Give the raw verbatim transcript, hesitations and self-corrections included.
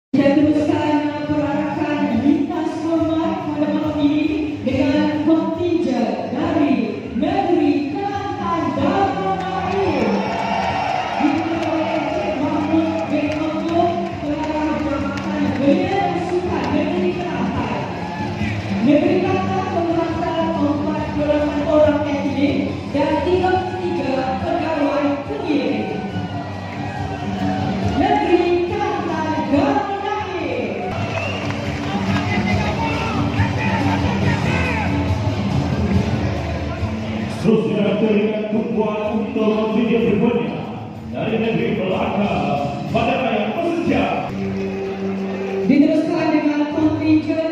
Saya teruskan perarakan lintas hormat pada malam ini dengan kontijen dari Negeri Kelantan Darul Naim diketuai oleh Encik Mahmud bin Abdul Pengarah Jabatan Belia Sukan Negeri Kelantan. Negeri Kelantan berasal empat puluh lapan orang etnik dan tiga puluh tiga pegawai pengiring. Negeri Kelantan Darul Seterusnya teringat tumpuan untuk video berikutnya dari negeri Melaka pada raya Persija. Diteruskan dengan kontijen